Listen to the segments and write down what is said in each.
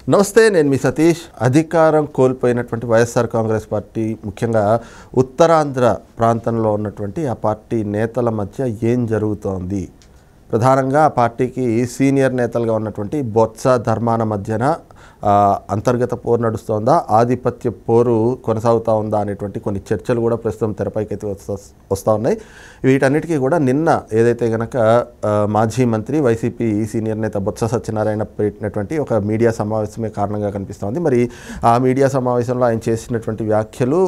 నమస్తే, నేను మీ సతీష్. అధికారం కోల్పోయినటువంటి వైఎస్ఆర్ కాంగ్రెస్ పార్టీ, ముఖ్యంగా ఉత్తరాంధ్ర ప్రాంతంలో ఉన్నటువంటి ఆ పార్టీ నేతల మధ్య ఏం జరుగుతోంది? ప్రధానంగా ఆ పార్టీకి సీనియర్ నేతలుగా ఉన్నటువంటి బొత్స ధర్మాన మధ్యన అంతర్గత పోరు నడుస్తోందా, ఆధిపత్య పోరు కొనసాగుతూ ఉందా అనేటువంటి కొన్ని చర్చలు కూడా ప్రస్తుతం తెరపైకైతే వస్తూ ఉన్నాయి. వీటన్నిటికీ కూడా నిన్న ఏదైతే కనుక మాజీ మంత్రి వైసీపీ సీనియర్ నేత బొత్స సత్యనారాయణ పెట్టినటువంటి ఒక మీడియా సమావేశమే కారణంగా కనిపిస్తోంది. మరి ఆ మీడియా సమావేశంలో ఆయన చేసినటువంటి వ్యాఖ్యలు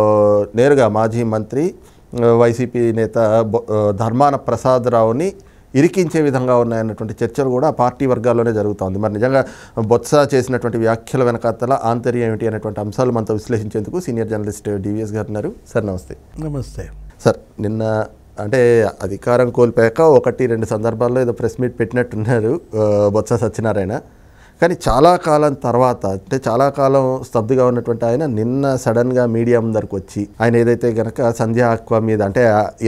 నేరుగా మాజీ మంత్రి వైసీపీ నేత ధర్మాన ప్రసాదరావుని ఇరికించే విధంగా ఉన్నాయన్నటువంటి చర్చలు కూడా పార్టీ వర్గాల్లోనే జరుగుతోంది. మరి నిజంగా బొత్స చేసినటువంటి వ్యాఖ్యల వెనకాతల ఆంతర్యం ఏమిటి అనేటువంటి అంశాలు మనతో విశ్లేషించేందుకు సీనియర్ జర్నలిస్ట్ డివిఎస్ గారు ఉన్నారు. సార్ నమస్తే. నమస్తే సార్. నిన్న అంటే అధికారం కోల్పోయాక 1-2 సందర్భాల్లో ఏదో ప్రెస్ మీట్ పెట్టినట్టున్నారు బొత్స సత్యనారాయణ. కానీ చాలా కాలం తర్వాత, అంటే చాలా కాలం స్తబ్దుగా ఉన్నటువంటి ఆయన నిన్న సడన్గా మీడియా ముందరకు వచ్చి ఆయన ఏదైతే కనుక సంధ్యా ఆక్వా మీద అంటే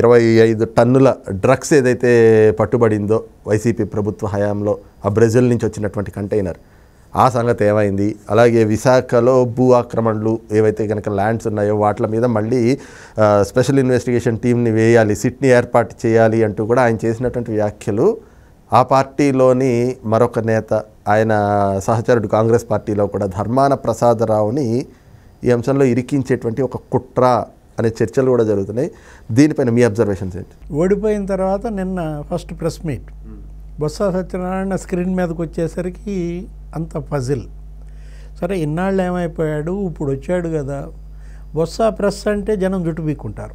25 టన్నుల డ్రగ్స్ ఏదైతే పట్టుబడిందో వైసీపీ ప్రభుత్వ హయాంలో ఆ బ్రెజిల్ నుంచి వచ్చినటువంటి కంటైనర్, ఆ సంగతి ఏమైంది? అలాగే విశాఖలో భూ ఆక్రమణలు ఏవైతే కనుక ల్యాండ్స్ ఉన్నాయో వాటి మీద మళ్ళీ స్పెషల్ ఇన్వెస్టిగేషన్ టీంని వేయాలి, సిట్ని ఏర్పాటు చేయాలి అంటూ కూడా ఆయన చేసినటువంటి వ్యాఖ్యలు ఆ పార్టీలోని మరొక నేత, ఆయన సహచరుడు కాంగ్రెస్ పార్టీలో కూడా ధర్మాన ప్రసాదరావుని ఈ అంశంలో ఇరికించేటువంటి ఒక కుట్ర అనే చర్చలు కూడా జరుగుతున్నాయి. దీనిపైన మీ అబ్జర్వేషన్స్ ఏంటి? ఓడిపోయిన తర్వాత నిన్న first press meet Botsa Satyanarayana screen మీదకి వచ్చేసరికి అంత పజిల్. సరే, ఇన్నాళ్ళు ఏమైపోయాడు, ఇప్పుడు వచ్చాడు కదా. బొత్స ప్రెస్ అంటే జనం జుట్టు పీక్కుంటారు.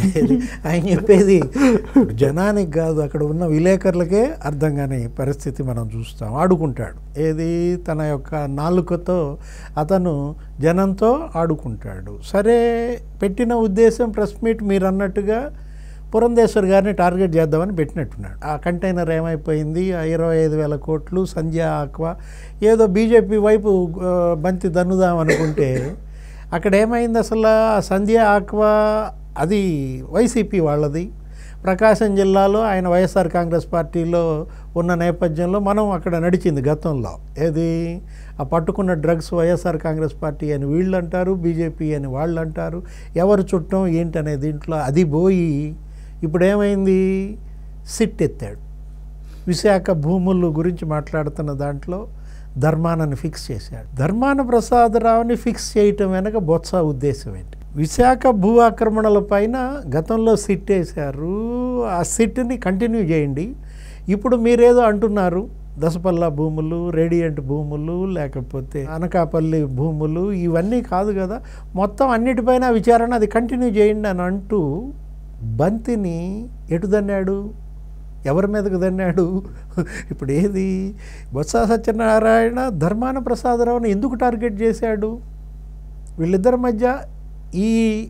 ఆయన చెప్పేది జనానికి కాదు, అక్కడ ఉన్న విలేకరులకే అర్థం కాని పరిస్థితి మనం చూస్తాం. ఆడుకుంటాడు, ఏది తన యొక్క నాలుకతో అతను జనంతో ఆడుకుంటాడు. సరే, పెట్టిన ఉద్దేశం ప్రెస్ మీట్ మీరు అన్నట్టుగా పురంధేశ్వర్ గారిని టార్గెట్ చేద్దామని పెట్టినట్టున్నాడు. ఆ కంటైనర్ ఏమైపోయింది, 25,000 కోట్లు సంధ్యా ఆక్వా, ఏదో బీజేపీ వైపు బంతి దన్నుదాం అనుకుంటే అక్కడ ఏమైంది? అసలు ఆ సంధ్యా ఆక్వా అది వైసీపీ వాళ్ళది. ప్రకాశం జిల్లాలో ఆయన వైఎస్ఆర్ కాంగ్రెస్ పార్టీలో ఉన్న నేపథ్యంలో మనం అక్కడ నడిచింది గతంలో. ఏది ఆ పట్టుకున్న డ్రగ్స్ వైఎస్ఆర్ కాంగ్రెస్ పార్టీ అని వీళ్ళు అంటారు, బీజేపీ అని వాళ్ళు అంటారు. ఎవరు చుట్టం ఏంటనే దీంట్లో అది పోయి ఇప్పుడు ఏమైంది? సిట్ ఎత్తాడు. విశాఖ భూముల గురించి మాట్లాడుతున్న దాంట్లో ధర్మానని ఫిక్స్ చేశాడు. ధర్మాన ప్రసాదరావుని ఫిక్స్ చేయటం వెనక బొత్స ఉద్దేశం ఏంటి? విశాఖ భూ ఆక్రమణల పైన గతంలో సిట్ వేశారు, ఆ సిట్ని కంటిన్యూ చేయండి. ఇప్పుడు మీరేదో అంటున్నారు, దసపల్లా భూములు, రేడియంట్ భూములు, లేకపోతే అనకాపల్లి భూములు, ఇవన్నీ కాదు కదా, మొత్తం అన్నిటిపైన విచారణ అది కంటిన్యూ చేయండి అని అంటూ బంతిని ఎటు దన్నాడు, ఎవరి మీదకు దన్నాడు? ఇప్పుడు ఏది బొత్స సత్యనారాయణ ధర్మాన ప్రసాదరావుని ఎందుకు టార్గెట్ చేశాడు? వీళ్ళిద్దరి మధ్య ఈ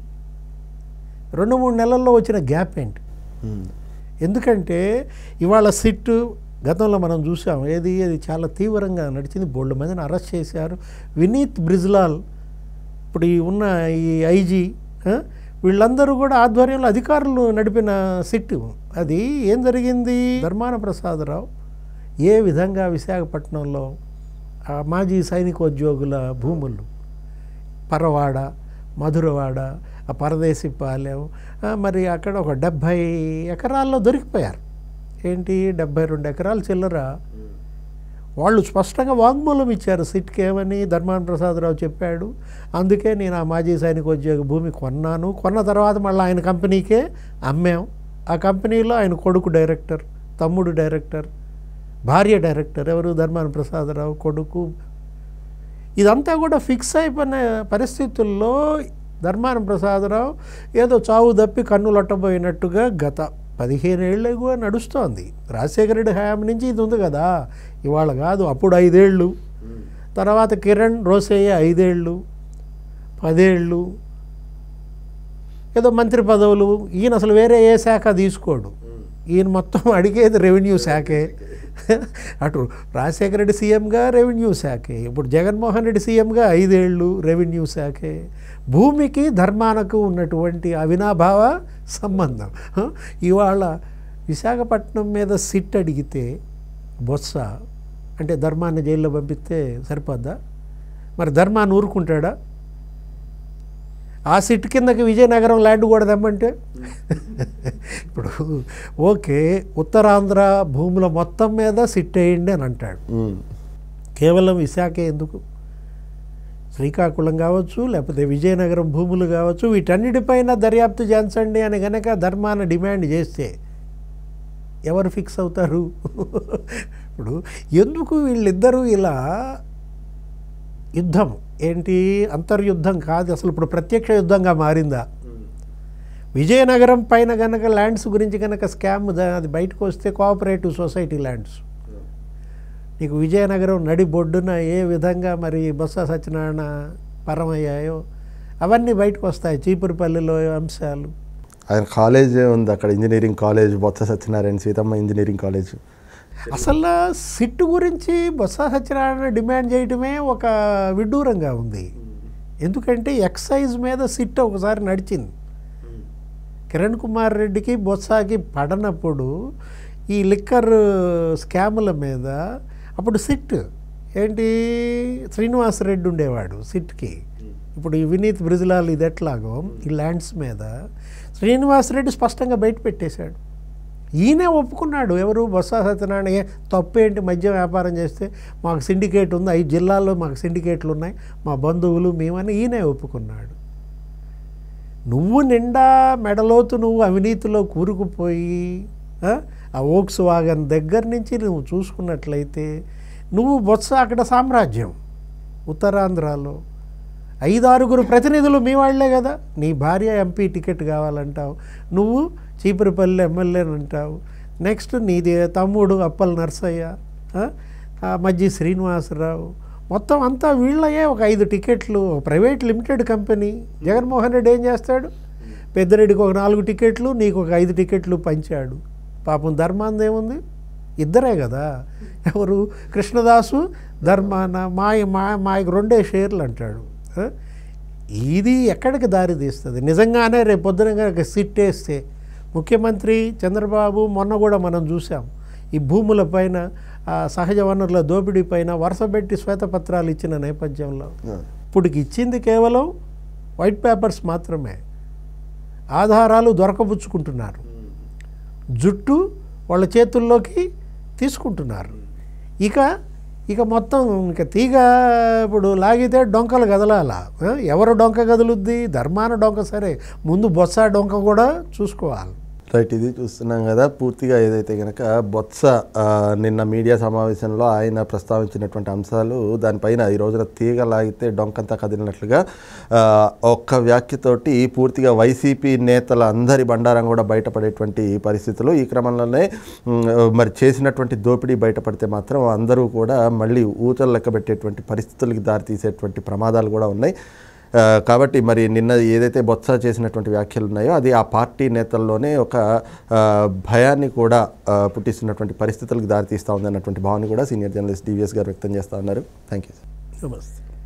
2-3 నెలల్లో వచ్చిన గ్యాప్ ఏంటి? ఎందుకంటే ఇవాళ సిట్టు గతంలో మనం చూసాం, ఏది అది చాలా తీవ్రంగా నడిచింది. బోల్డ్ మందిని అరెస్ట్ చేశారు. వినీత్ బ్రిజ్లాల్, ఇప్పుడు ఉన్న ఈ ఐజీ, వీళ్ళందరూ కూడా ఆధ్వర్యంలో అధికారులు నడిపిన సిట్టు. అది ఏం జరిగింది? ధర్మాన ప్రసాదరావు ఏ విధంగా విశాఖపట్నంలో మాజీ సైనికోద్యోగుల భూములు, పరవాడ, మధురవాడ, ఆ పరదేశి పాలెం, మరి అక్కడ ఒక 70 ఎకరాల్లో దొరికిపోయారు. ఏంటి 72 ఎకరాలు చిల్లర. వాళ్ళు స్పష్టంగా వాంగ్మూలం ఇచ్చారు సిట్కి. ఏమని ధర్మాన ప్రసాదరావు చెప్పాడు, అందుకే నేను ఆ మాజీ సైనికోద్యోగ భూమి కొన్నాను, కొన్న తర్వాత మళ్ళీ ఆయన కంపెనీకే అమ్మాం. ఆ కంపెనీలో ఆయన కొడుకు డైరెక్టర్, తమ్ముడు డైరెక్టర్, భార్య డైరెక్టర్. ఎవరు? ధర్మాన ప్రసాదరావు కొడుకు. ఇదంతా కూడా ఫిక్స్ అయిపోయిన పరిస్థితుల్లో ధర్మాన ప్రసాదరావు ఏదో చావు తప్పి కన్నులొట్టబోయినట్టుగా గత 15 ఏళ్ళుగా నడుస్తోంది. రాజశేఖర రెడ్డి హయాం నుంచి ఇది ఉంది కదా, ఇవాళ కాదు. అప్పుడు 5 ఏళ్ళు, తర్వాత కిరణ్ రోసయ్య 5 ఏళ్ళు, 10 ఏళ్ళు, ఏదో మంత్రి పదవులు. ఈయన అసలు వేరే ఏ శాఖ తీసుకోడు, ఈయన మొత్తం అడిగేది రెవెన్యూ శాఖే. అటు రాజశేఖర రెడ్డి సీఎంగా రెవెన్యూ శాఖే, ఇప్పుడు జగన్మోహన్ రెడ్డి సీఎంగా 5 ఏళ్ళు రెవెన్యూ శాఖే. భూమికి ధర్మానికి ఉన్నటువంటి అవినాభావ సంబంధం. ఇవాళ విశాఖపట్నం మీద సిట్ అడిగితే బొత్స అంటే ధర్మాన్ని జైల్లో పంపిస్తే సరిపోద్దా? మరి ధర్మాన్ని ఊరుకుంటాడా? ఆ సిట్ కిందకి విజయనగరం ల్యాండ్ కూడా తెమ్మంటే ఇప్పుడు ఓకే, ఉత్తరాంధ్ర భూముల మొత్తం మీద సిట్ వేయండి అని అంటాడు. కేవలం విశాఖ ఎందుకు? శ్రీకాకుళం కావచ్చు, లేకపోతే విజయనగరం భూములు కావచ్చు, వీటన్నిటిపైన దర్యాప్తు చేయించండి అని కనుక ధర్మాన్ని డిమాండ్ చేస్తే ఎవరు ఫిక్స్ అవుతారు? ఇప్పుడు ఎందుకు వీళ్ళిద్దరూ ఇలా యుద్ధం ఏంటి, అంతర్యుద్ధం కాదు అసలు, ఇప్పుడు ప్రత్యక్ష యుద్ధంగా మారిందా? విజయనగరం పైన కనుక ల్యాండ్స్ గురించి కనుక స్కామ్ అది బయటకు వస్తే కోఆపరేటివ్ సొసైటీ ల్యాండ్స్, నీకు విజయనగరం నడి బొడ్డున ఏ విధంగా మరి బొత్స సత్యనారాయణ పరమయ్యాయో అవన్నీ బయటకు వస్తాయి. చీపురుపల్లిలో అంశాలు, ఆయన కాలేజ్ ఉంది అక్కడ, engineering college, Botsa Satyanarayana Seethamma engineering college. అసలు సిట్ గురించి బొత్స సత్యనారాయణ డిమాండ్ చేయటమే ఒక విడ్డూరంగా ఉంది. ఎందుకంటే ఎక్సైజ్ మీద సిట్ ఒకసారి నడిచింది. కిరణ్ కుమార్ రెడ్డికి బొత్సకి పడనప్పుడు ఈ లిక్కర్ స్కాముల మీద అప్పుడు సిట్ ఏంటి, శ్రీనివాసరెడ్డి ఉండేవాడు సిట్కి. ఇప్పుడు ఈ వినీత్ బ్రిజ్లాల్ ఇది ఎట్లాగో ఈ ల్యాండ్స్ మీద శ్రీనివాసరెడ్డి స్పష్టంగా బయట పెట్టేశాడు. ఈయనే ఒప్పుకున్నాడు. ఎవరు? బొత్స సత్యనారాయణ. తప్పేంటి, మద్యం వ్యాపారం చేస్తే మాకు సిండికేట్ ఉంది, 5 జిల్లాల్లో మాకు సిండికేట్లు ఉన్నాయి, మా బంధువులు మేమని ఈయనే ఒప్పుకున్నాడు. నువ్వు నిండా మెడలోతు నువ్వు అవినీతిలో కూరుకుపోయి ఆ వోక్స్ వాగన్ దగ్గర నుంచి నువ్వు చూసుకున్నట్లయితే నువ్వు బొత్స అక్కడ సామ్రాజ్యం. ఉత్తరాంధ్రలో 5-6 ప్రతినిధులు మీ వాళ్లే కదా. నీ భార్య ఎంపీ టికెట్ కావాలంటావు, నువ్వు చీపురుపల్లి ఎమ్మెల్యేని అంటావు, నెక్స్ట్ నీది తమ్ముడు అప్పల్ నర్సయ్య, మజ్జి శ్రీనివాసరావు, మొత్తం అంతా వీళ్ళయే ఒక 5 టికెట్లు. Private limited company. Jaganmohan Reddy ఏం చేస్తాడు? పెద్దిరెడ్డికి ఒక 4 టికెట్లు, నీకు ఒక 5 టికెట్లు పంచాడు. పాపం ధర్మాంది ఏముంది? ఇద్దరే కదా. ఎవరు? కృష్ణదాసు ధర్మాన మాకు 2 షేర్లు అంటాడు. ఇది ఎక్కడికి దారి తీస్తుంది? నిజంగానే రేపు పొద్దున కనుక సిట్ వేస్తే ముఖ్యమంత్రి చంద్రబాబు మొన్న కూడా మనం చూసాం ఈ భూముల పైన సహజ వనరుల దోపిడీ పైన వరుసపెట్టి శ్వేతపత్రాలు ఇచ్చిన నేపథ్యంలో ఇప్పటికి ఇచ్చింది కేవలం వైట్ పేపర్స్ మాత్రమే. ఆధారాలు దొరకబుచ్చుకుంటున్నారు, జుట్టు వాళ్ళ చేతుల్లోకి తీసుకుంటున్నారు. ఇక మొత్తం ఇక తీగ ఇప్పుడు లాగితే డొంకలు కదలాల. ఎవరు డొంక కదులుద్ది? ధర్మాన డొంక సరే, ముందు బొత్స డొంక కూడా చూసుకోవాలి. రైట్, ఇది చూస్తున్నాం కదా పూర్తిగా. ఏదైతే కనుక బొత్స నిన్న మీడియా సమావేశంలో ఆయన ప్రస్తావించినటువంటి అంశాలు, దానిపైన ఈ రోజున తీగ లాగితే డొంకంతా కదిలినట్లుగా ఒక్క వ్యాఖ్యతోటి పూర్తిగా వైసీపీ నేతల అందరి బండారం కూడా బయటపడేటువంటి పరిస్థితులు. ఈ క్రమంలోనే మరి చేసినటువంటి దోపిడీ బయటపడితే మాత్రం అందరూ కూడా మళ్ళీ ఊచలు లెక్క పెట్టేటువంటి పరిస్థితులకి దారితీసేటువంటి ప్రమాదాలు కూడా ఉన్నాయి. కాబట్టి మరి నిన్న ఏదైతే బొత్స చేసినటువంటి వ్యాఖ్యలు ఉన్నాయో అది ఆ పార్టీ నేతల్లోనే ఒక భయాన్ని కూడా పుట్టిస్తున్నటువంటి పరిస్థితులకు దారితీస్తూ ఉంది అన్నటువంటి భావన కూడా సీనియర్ జర్నలిస్ట్ డివిఎస్ గారు వ్యక్తం చేస్తూ ఉన్నారు. Thank you. నమస్తే.